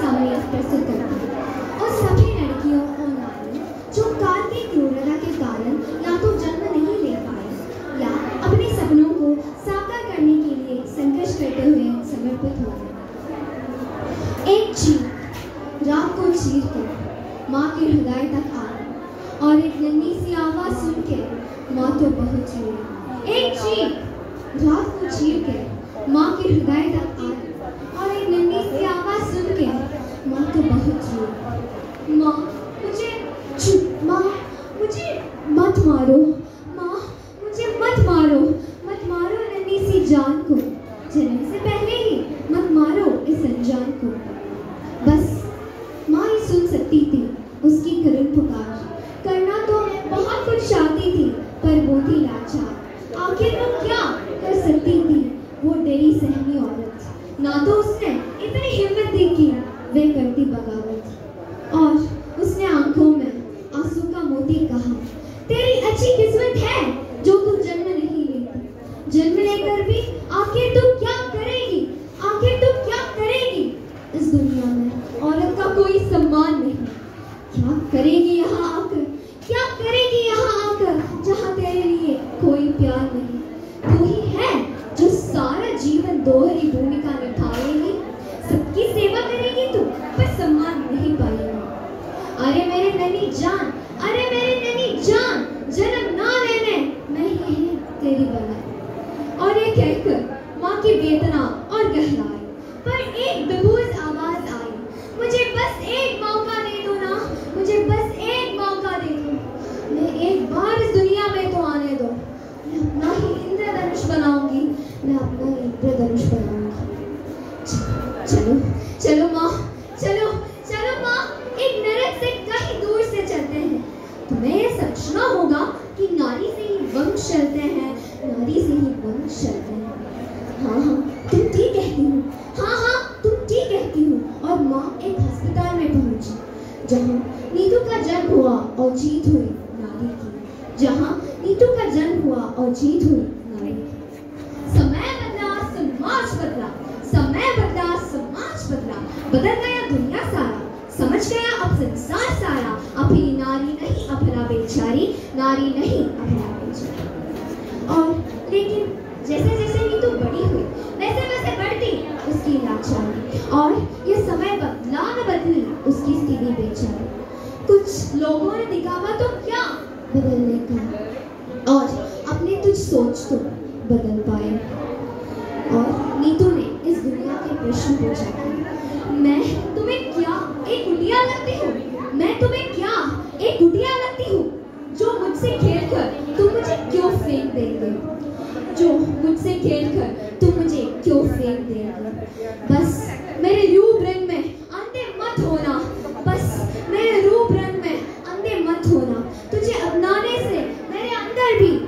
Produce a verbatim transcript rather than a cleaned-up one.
सामने प्रस्तुत करती हूँ। और सभी लड़कियों और नारियों जो काल की क्रूरता के कारण या तो जन्म नहीं ले पाए या अपने सपनों को साकार करने के लिए संघर्ष करते हुए समर्पित हो गए। एक चीख रात को चीर कर माँ के हृदय तक आई और एक नन्ही सी आवाज सुन के माँ तो बहुत रोई। एक चीख रात को चीर के माँ के हृदय तक आई और एक नन्ही सी आवाज सुन के माँ तो बहुत रोई। माँ मुझे चुप माँ मुझे मत मारो, माँ मुझे मत मारो, मत मारो नन्ही सी जान को, जन्म से पहले ही मत मारो इस अनजान को। बस माँ ही सुन सकती थी उसकी करुण पुकार, करना तो बहुत कुछ चाहती थी पर वो थी लाचार। आखिर वो क्या कर सकती थी वो डरी सहमी औरत, ना तो उसने इतनी हिम्मत देखी वे करती बगावत। और उसने आंखों में आंसू का मोती कहा, तेरी अच्छी किस्मत है जो तू जन्म नहीं लेती, जन्म लेकर भी आखिर तू क्या करेगी, आखिर तू क्या करेगी। इस दुनिया में औरत का कोई सम्मान नहीं, क्या करेगी यहाँ आकर, क्या करेगी यहाँ आकर जहाँ तेरे लिए कोई प्यार नहीं। तू ही है जो सारा जीवन दोहरी भूमिका निभाएगी, सबकी सेवा करेगी तू पर सम्मान नहीं पाएगी। अरे मेरे नन्ही जान, अरे मेरी नन्ही जान, जन्म ना लेने मैं ही है तेरी बनाई। और ये कहकर माँ की वेदना और गहराई पर एक बेबूज आवाज आई, मुझे बस एक मौका दे दो ना, मुझे बस एक मौका दे दो, मैं एक बार इस दुनिया में तो आने दो, मैं अपना ही इंद्रधनुष बनाऊंगी, मैं अपना ही इंद्रधनुष बनाऊंगी। चलो चलो माँ, चलो चलो माँ, एक नरक से कहीं दूर से चलते हैं। तुम्हें यह समझना होगा कि नारी से ही वंश चलते हैं, नारी से ही वंश चलते हैं। हाँ हाँ तुम ठीक कहती हो, हाँ हाँ तुम ठीक कहती हो। और माँ एक अस्पताल में पहुंची जहाँ नीतू का जन्म हुआ और जीत हुई नारी की, जहाँ नीतू का जन्म हुआ और जीत हुई नारी की। समय बदला समाज बदला, समय बदला समाज बदला, बदल गया दुनिया सारा, समझ गया अब संसार सारा, अभी नारी नहीं अपना बेचारी, नारी नहीं अपना बेचारी। और लेकिन जैसे जैसे नीतू बड़ी हुई वैसे वैसे बढ़ती उसकी लाचारी, और ये समय बदला न बदली उसकी स्थिति बेचारी। कुछ लोगों ने दिखावा तो क्या बदलने का, और अपनी तुझ सोच तो बदल पाए। और नीतू ने इस दुनिया के प्रश्न पूछा, मैं तुम्हें क्या एक गुड़िया लगती हूँ, मैं तुम्हें क्या एक गुड़िया लगती हूँ, जो मुझसे खेलकर तुम मुझे क्यों फेंक देंगे, जो मुझसे खेलकर तुम मुझे क्यों फेंक देंगे। बस मेरे रूप रंग में अंधे मत होना, बस मेरे रूप रंग में अंधे मत होना, तुझे अपनाने से मेरे अंदर भी